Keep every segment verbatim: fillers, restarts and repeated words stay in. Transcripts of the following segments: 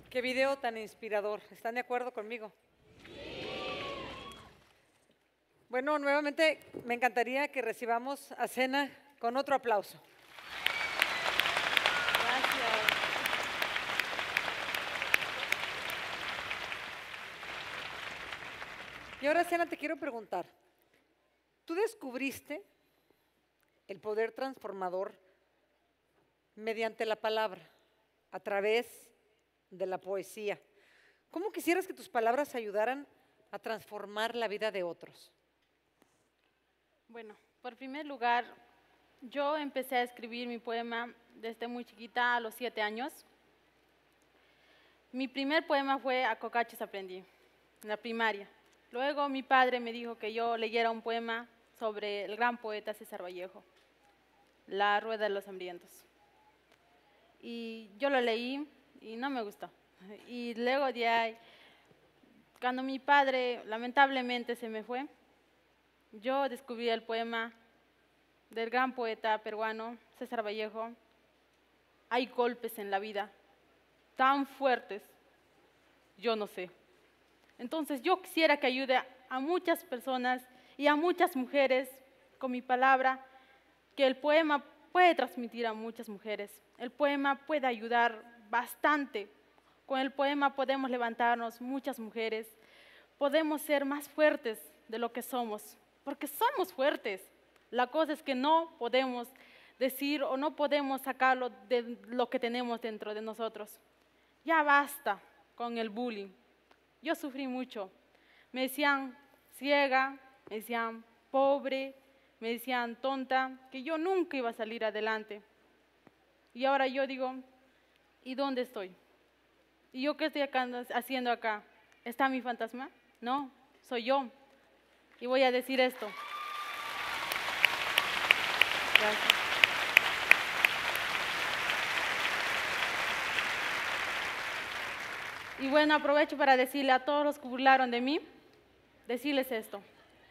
Qué video tan inspirador. ¿Están de acuerdo conmigo? Bueno, nuevamente me encantaría que recibamos a Sena con otro aplauso. Gracias. Y ahora, Sena, te quiero preguntar, ¿tú descubriste el poder transformador mediante la palabra, a través de la poesía? ¿Cómo quisieras que tus palabras ayudaran a transformar la vida de otros? Bueno, por primer lugar, yo empecé a escribir mi poema desde muy chiquita, a los siete años. Mi primer poema fue A Cocachos aprendí, en la primaria. Luego mi padre me dijo que yo leyera un poema sobre el gran poeta César Vallejo, La Rueda de los Hambrientos. Y yo lo leí y no me gustó. Y luego de ahí, cuando mi padre lamentablemente se me fue, yo descubrí el poema del gran poeta peruano César Vallejo. Hay golpes en la vida tan fuertes, yo no sé. Entonces yo quisiera que ayude a muchas personas y a muchas mujeres con mi palabra, que el poema puede transmitir a muchas mujeres. El poema puede ayudar bastante. Con el poema podemos levantarnos muchas mujeres, podemos ser más fuertes de lo que somos, porque somos fuertes. La cosa es que no podemos decir o no podemos sacarlo de lo que tenemos dentro de nosotros. Ya basta con el bullying. Yo sufrí mucho. Me decían ciega, me decían pobre, me decían tonta, que yo nunca iba a salir adelante. Y ahora yo digo, ¿y dónde estoy? ¿Y yo qué estoy acá, haciendo acá? ¿Está mi fantasma? No, soy yo. Y voy a decir esto. Gracias. Y bueno, aprovecho para decirle a todos los que burlaron de mí, decirles esto.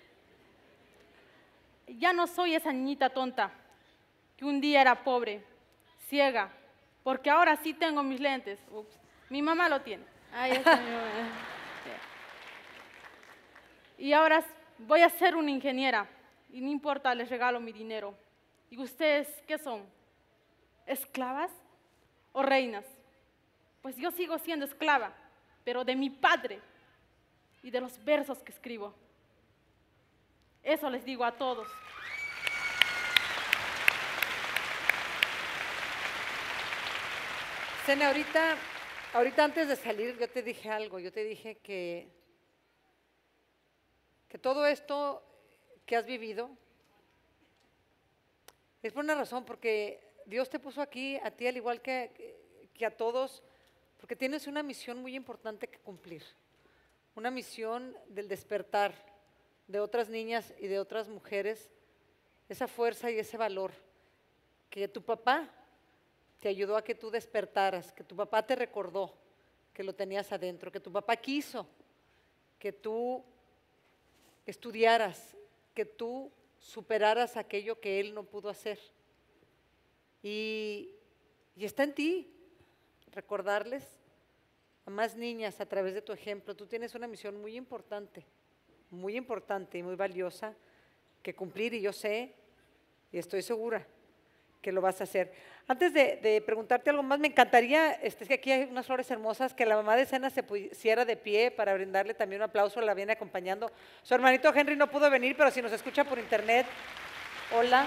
Ya no soy esa niñita tonta que un día era pobre, ciega, porque ahora sí tengo mis lentes. Ups, mi mamá lo tiene. Ahí está mi mamá. Y ahora voy a ser una ingeniera y no importa, les regalo mi dinero. ¿Y ustedes qué son? ¿Esclavas o reinas? Pues yo sigo siendo esclava, pero de mi padre y de los versos que escribo. Eso les digo a todos. Sena, ahorita, ahorita antes de salir yo te dije algo, yo te dije que, que todo esto que has vivido es por una razón, porque Dios te puso aquí, a ti al igual que, que a todos, porque tienes una misión muy importante que cumplir, una misión del despertar de otras niñas y de otras mujeres, esa fuerza y ese valor que tu papá te ayudó a que tú despertaras, que tu papá te recordó que lo tenías adentro, que tu papá quiso que tú estudiaras, que tú superaras aquello que él no pudo hacer. Y, y está en ti recordarles a más niñas a través de tu ejemplo. Tú tienes una misión muy importante, muy importante y muy valiosa que cumplir, y yo sé y estoy segura que lo vas a hacer. Antes de, de preguntarte algo más, me encantaría, este, es que aquí hay unas flores hermosas, que la mamá de Sena se pusiera de pie para brindarle también un aplauso, la viene acompañando. Su hermanito Henry no pudo venir, pero si nos escucha por internet, hola.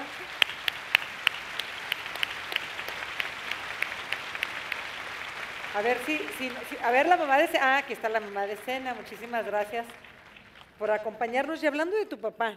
A ver si, si, si a ver la mamá de Sena, ah, aquí está la mamá de Sena, muchísimas gracias por acompañarnos. Y hablando de tu papá,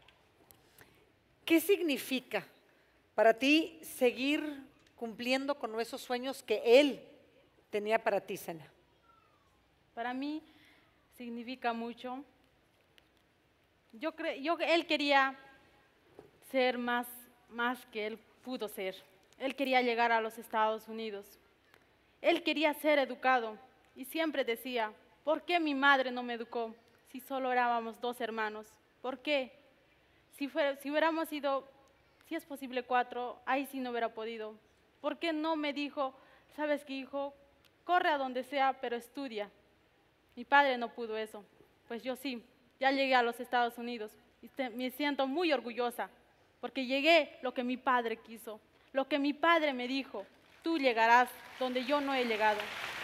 ¿qué significa para ti seguir cumpliendo con esos sueños que él tenía para ti, Sena? Para mí significa mucho. Yo creo, yo, él quería ser más, más que él pudo ser. Él quería llegar a los Estados Unidos. Él quería ser educado y siempre decía, ¿por qué mi madre no me educó si solo éramos dos hermanos? ¿Por qué? Si, fuera, si hubiéramos sido, si es posible cuatro, ahí sí no hubiera podido. ¿Por qué no me dijo, sabes qué hijo, corre a donde sea, pero estudia. Mi padre no pudo eso, pues yo sí, ya llegué a los Estados Unidos y me siento muy orgullosa, porque llegué lo que mi padre quiso, lo que mi padre me dijo, tú llegarás donde yo no he llegado.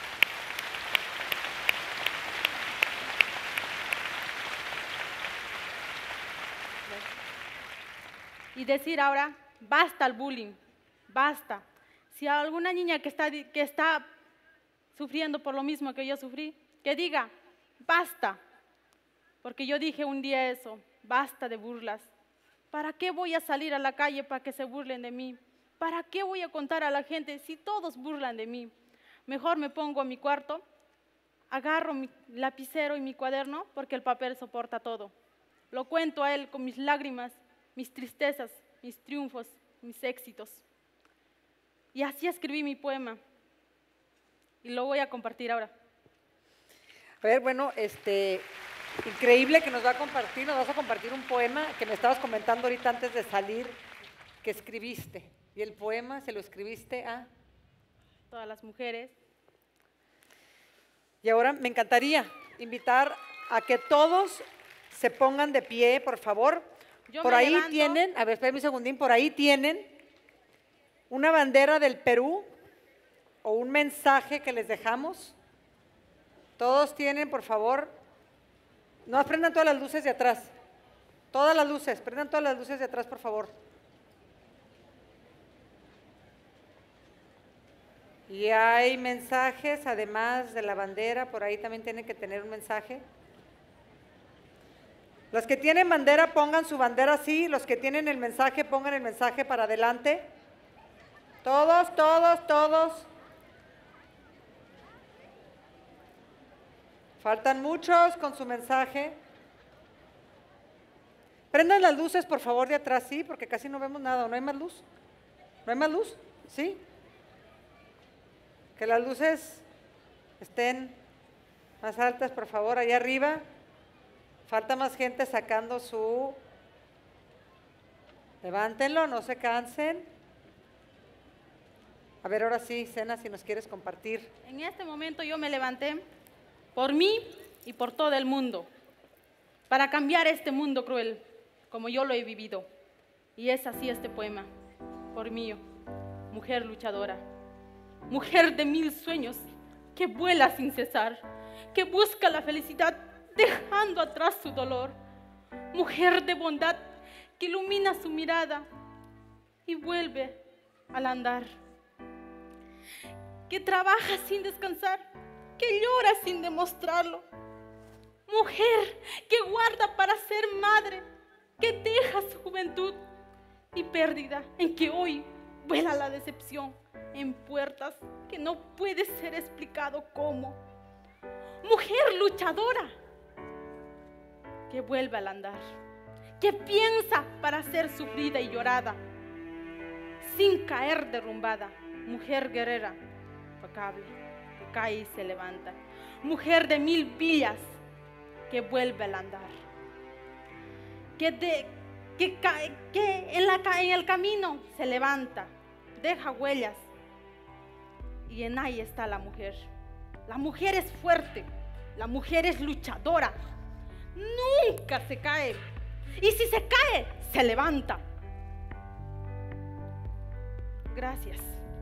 Y decir ahora, basta el bullying, basta. Si hay alguna niña que está, que está sufriendo por lo mismo que yo sufrí, que diga, basta. Porque yo dije un día eso, basta de burlas. ¿Para qué voy a salir a la calle para que se burlen de mí? ¿Para qué voy a contar a la gente si todos burlan de mí? Mejor me pongo a mi cuarto, agarro mi lapicero y mi cuaderno, porque el papel soporta todo. Lo cuento a él con mis lágrimas, mis tristezas, mis triunfos, mis éxitos. Y así escribí mi poema. Y lo voy a compartir ahora. A ver, bueno, este, increíble que nos va a compartir, nos vas a compartir un poema que me estabas comentando ahorita antes de salir, que escribiste. Y el poema se lo escribiste a... Todas las mujeres. Y ahora me encantaría invitar a que todos se pongan de pie, por favor. Yo por me ahí levanto. tienen, a ver, espérenme un segundín, por ahí tienen una bandera del Perú o un mensaje que les dejamos. Todos tienen, por favor, no prendan todas las luces de atrás, todas las luces, prendan todas las luces de atrás, por favor. Y hay mensajes, además de la bandera, por ahí también tienen que tener un mensaje. Los que tienen bandera, pongan su bandera así, los que tienen el mensaje, pongan el mensaje para adelante. Todos, todos, todos. Faltan muchos con su mensaje. Prendan las luces, por favor, de atrás, sí, porque casi no vemos nada. ¿No hay más luz? ¿No hay más luz? ¿Sí? Que las luces estén más altas, por favor, allá arriba. Falta más gente sacando su... Levántenlo, no se cansen. A ver, ahora sí, Sena, si nos quieres compartir. En este momento yo me levanté por mí y por todo el mundo, para cambiar este mundo cruel, como yo lo he vivido. Y es así este poema, por mí, mujer luchadora, mujer de mil sueños, que vuela sin cesar, que busca la felicidad dejando atrás su dolor, mujer de bondad que ilumina su mirada y vuelve al andar, que trabaja sin descansar, que llora sin demostrarlo, mujer que guarda para ser madre, que deja su juventud y pérdida, en que hoy vuela la decepción en puertas que no puede ser explicado cómo. Mujer luchadora que vuelve al andar, que piensa para ser sufrida y llorada, sin caer derrumbada. Mujer guerrera, impecable, que cae y se levanta. Mujer de mil villas, que vuelve al andar, que, de, que, cae, que en, la, en el camino se levanta, deja huellas. Y en ahí está la mujer. La mujer es fuerte, la mujer es luchadora, nunca se cae. Y si se cae, se levanta. Gracias.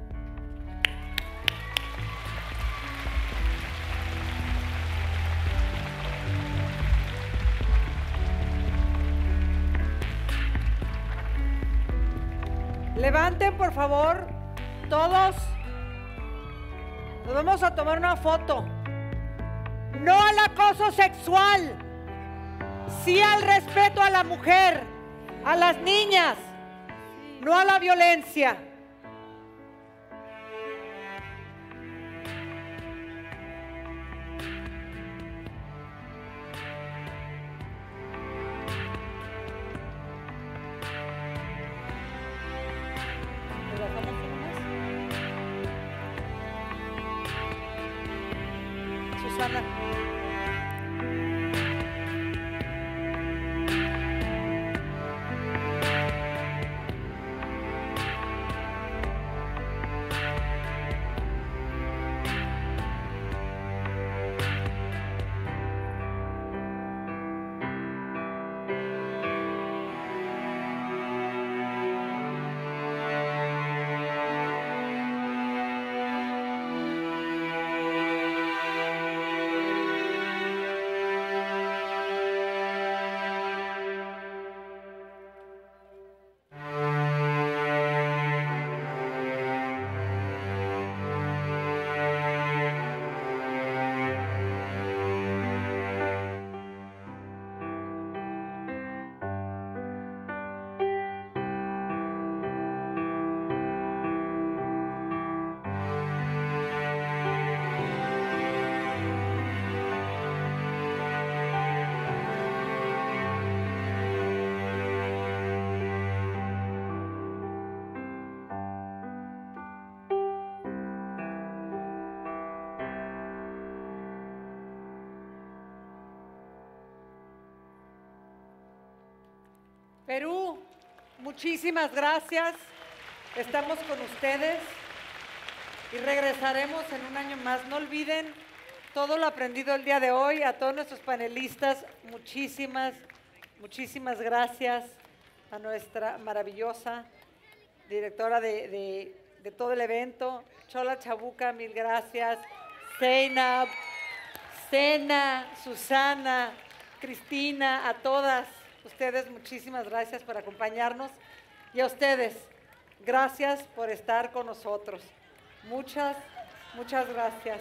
Levanten, por favor, todos. Nos vamos a tomar una foto. No al acoso sexual, sí al respeto a la mujer, a las niñas, no a la violencia. Susana. Perú, muchísimas gracias. Estamos con ustedes y regresaremos en un año más. No olviden todo lo aprendido el día de hoy. A todos nuestros panelistas, muchísimas, muchísimas gracias. A nuestra maravillosa directora de, de, de todo el evento, Chola Chabuca, mil gracias. Zeynab, Sena, Susana, Cristina, a todas ustedes, muchísimas gracias por acompañarnos. Y a ustedes, gracias por estar con nosotros. Muchas, muchas gracias.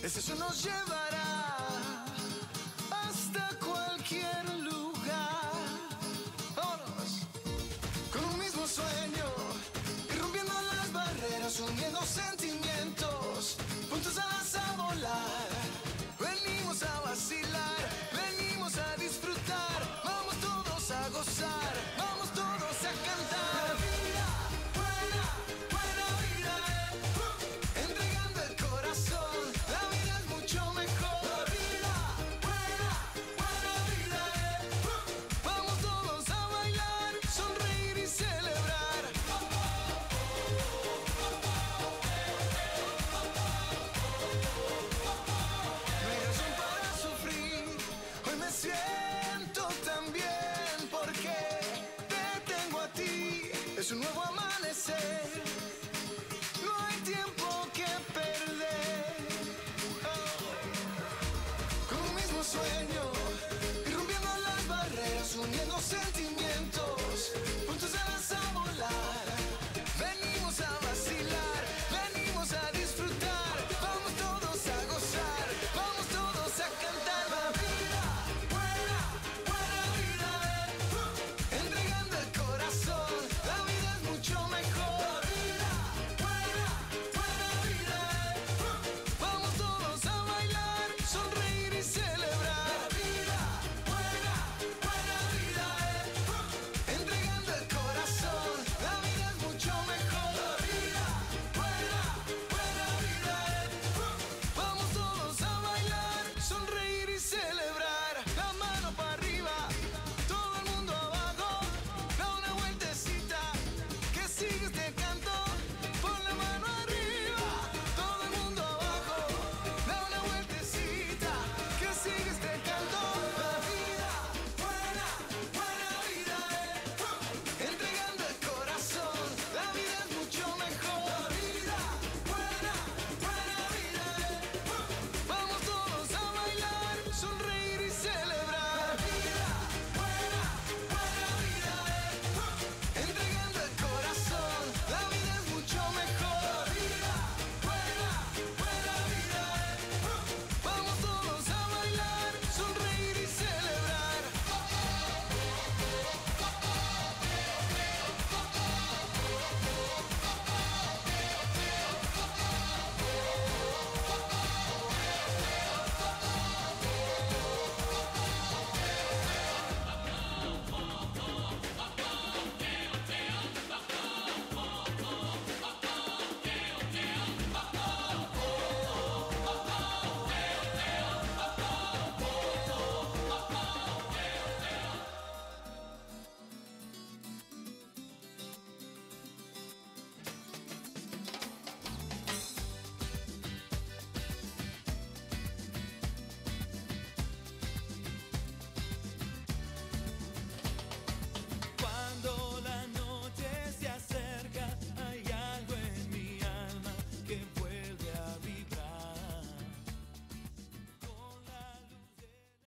ese eso nos llevará hasta cualquier lugar. Vámonos. Con un mismo sueño, rompiendo las barreras, uniendo sentimientos, juntos a volar. Venimos a vacilar, venimos a disfrutar, vamos todos a gozar, vamos todos a cantar. La vida, buena, buena vida, eh. uh, entregando el corazón, la vida es mucho mejor. La vida, buena, buena vida, eh. uh, vamos todos a bailar, sonreír y celebrar. No hay razón para sufrir, hoy me siento tan bien porque te tengo a ti, es un nuevo amanecer, no hay tiempo que perder. Oh. Con un mismo sueño, irrumpiendo las barreras, uniendo sentimientos, juntos a la